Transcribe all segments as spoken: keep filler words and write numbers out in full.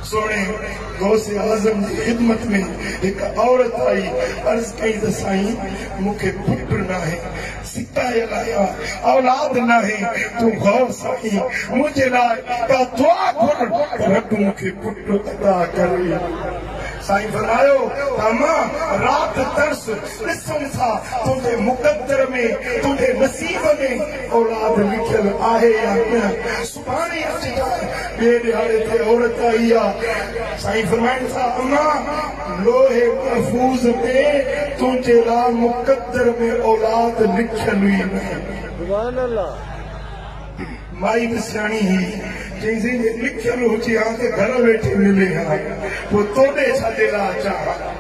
सोने गौसे आजम की खिदमत में एक औरत आई, अर्ज कई त साईं मूंखे पुट ना है, सिकायल आया औलाद ना है, तू गौर साईं मुझे लाए का दुआ कर रब मूंखे पुट अदा करे। साईं फरमायो अम्मा रात तरस ॾिसूं था तुंहिंजे मुक़द्दर में तुंहिंजे नसीब में औलाद लिखियल आहे या न। सुभाणे अची ॿिए ॾिहाड़े ते औरत आई आहे, साईं फरमाइनि था अम्मा लोहे महफूज़ में तुंहिंजे लाइ मुक़द्दर में औलाद लिखियल हुई न। सुभान अल्लाह। माई बि सियाणी हुई, चईं लिखियल हुजे हा त घर वेठे मिले हा, पोइ तोॾे छाजे लाइ अचां,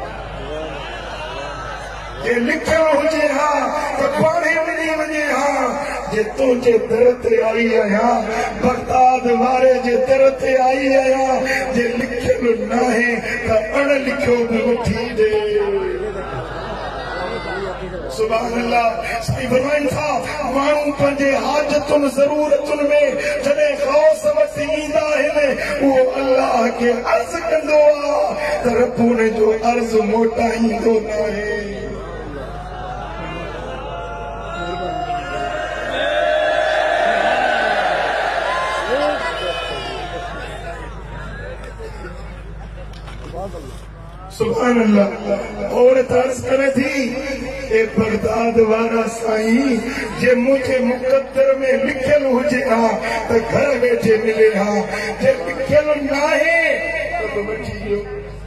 जे लिखियल हुजे हा त पाणे मिली वञे हा। जे तुंहिंजे दर ते आई आहियां, बगदाद वारे जे दर ते आई आहियां, जे लिखियल न आहे त अणलिखियो बि वठी ॾे। सुभान अल्लाह। साईं फरमाइनि था माण्हू पंहिंजे हाजतुनि ज़रूरतुनि में जॾहिं ग़ौस वटि ईंदा आहिनि, उहो अल्लाह खे अर्ज़ कंदो आहे त रब उन जो अर्ज़ मोटाईंदो न आहे। सुभान अल्लाह। औरत अर्ज़ करे थी ए बगदाद वारा साईं जे मुझे मुक़द्दर में लिखियल हुजे हा त घर वेठे मिले हा, जे लिखियल न आहे त वठी ॾियो।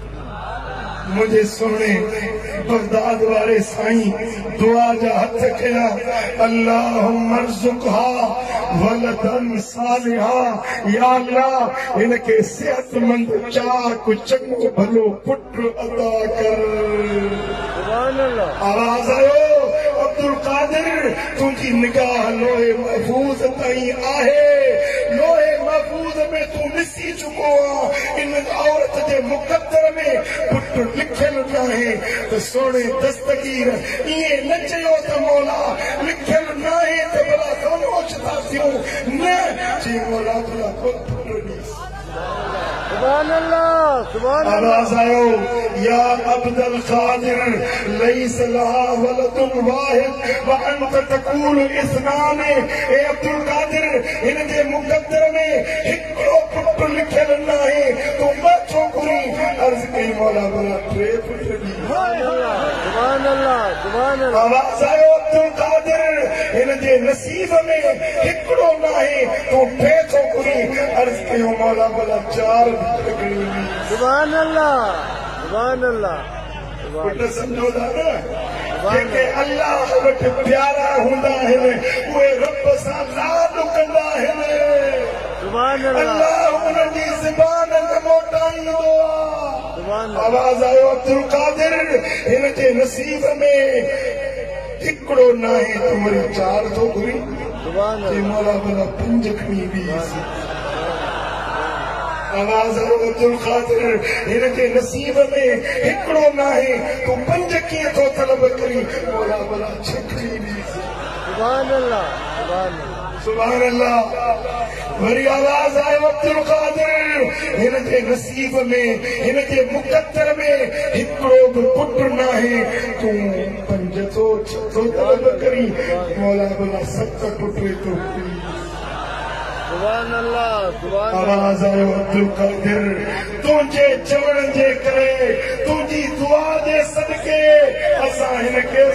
मुझे सोने बगदाद वाले साईं दुआ जा हथ कया, अल्लाहुम्मा अर्ज़ुक़हा वलदन सालिहा, या अल्लाह इनके सेहतमंद चाक चंगो भलो पुत्र अता कर। सुभान अल्लाह। आवाज आयो अब्दुल कादिर तुझी निगाह लोहे महफूज ताईं आहे, लोहे महफूज में तू ॾिसी चुको आहे इन औरत जे मुक़द्दर में पुत्र लिखियल न आहे त सोने दस्तगीर इएं न चयो त मौला लिखियल न आहे त भला ख़ामोश था थियूं, न चई मौला भला पुत्र ॾीस। सुभान अल्लाह। सुभान अल्लाह। आवाज़ आयो या अब्दुल कादिर लैस लहा वलदुन वाहिद व अंत तक़ूल इस्नान। ए अब्दुल कादिर इन जे मुक़द्दर में हिकिड़ो पुत्र लिखियल न आहे, तूं ॿ छोकिरी अर्ज़ कई मौला भला टे पुत्र ॾी। सुभान अल्लाह। सुभान अल्लाह। आवाज़ आयो अब्दुल कादिर इन जे नसीब में हिकिड़ो न आहे, तूं टे छोकिरी अर्ज़ कयूं मौला भला चार। सुभान अल्लाह। सुभान अल्लाह। पुट समझो था न जेके अल्लाह वटि प्यारा हूंदा आहिनि उहे रब सां लाॾ कंदा आहिनि। सुभान अल्लाह। अल्लाह उन्हनि जी ज़बान न मोटाईंदो आहे। सुभान अल्लाह। आवाज़ आयो अब्दुल कादिर हिन जे नसीब में हिकिड़ो न आहे त वरी चार छोकिरी। सुभान अल्लाह। मौला भला पंज खणी ॾीस। आवाज़ आयो अब्दुल कादिर हिन जे नसीब में हिकिड़ो न आहे, तूं पंज कीअं थो तलब करी, मौला भला छह खणी ॾीस। सुभान अल्लाह। सुभान अल्लाह। सुभान अल्लाह। वरी आवाज़ आयो अब्दुल कादिर हिन जे नसीब में हिन जे मुक़द्दर में हिकिड़ो बि पुट न आहे, तूं पंज थो छह थो तलब करी, मौला भला सत पुट थो ॾीस। सुभान अल्लाह। सुभान अल्लाह। आवाज़ आयो अब्दुल कादिर तुंहिंजे चवण जे करे तुंहिंजी दुआ जे सदके असां हिन खे